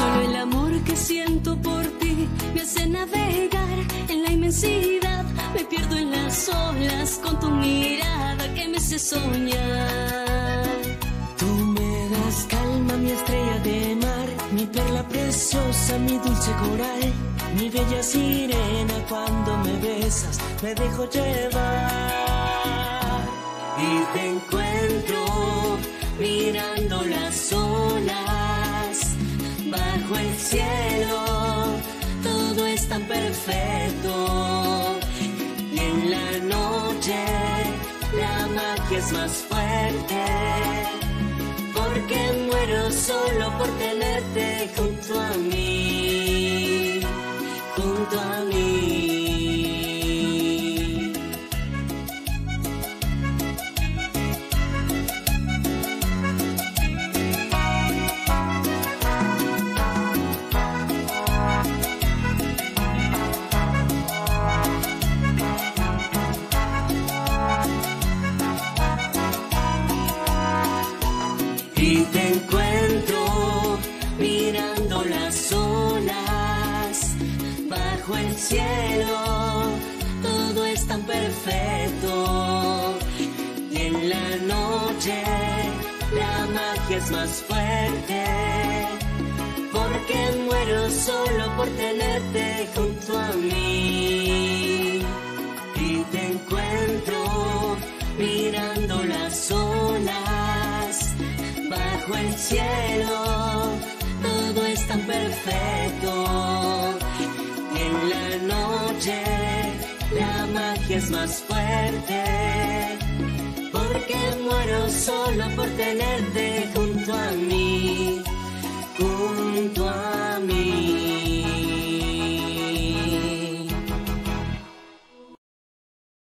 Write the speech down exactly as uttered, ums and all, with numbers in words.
Solo el amor que siento por ti me hace navegar en la inmensidad. Me pierdo en las olas con tu mirada que me hace soñar. Tú me das calma, mi estrella de mar, mi perla preciosa, mi dulce coral, mi bella sirena. Cuando me besas me dejo llevar y te encuentro mirando las olas bajo el cielo. Todo es tan perfecto y en la noche la magia es más fuerte, porque muero solo por tenerte junto a mí, junto a mí. Y te encuentro mirando las olas bajo el cielo. Todo es tan perfecto y en la noche la magia es más fuerte, porque muero solo por tenerte junto a mí. Y te encuentro mirando las olas bajo el cielo. Todo es tan perfecto y en la noche la magia es más fuerte, porque muero solo por tenerte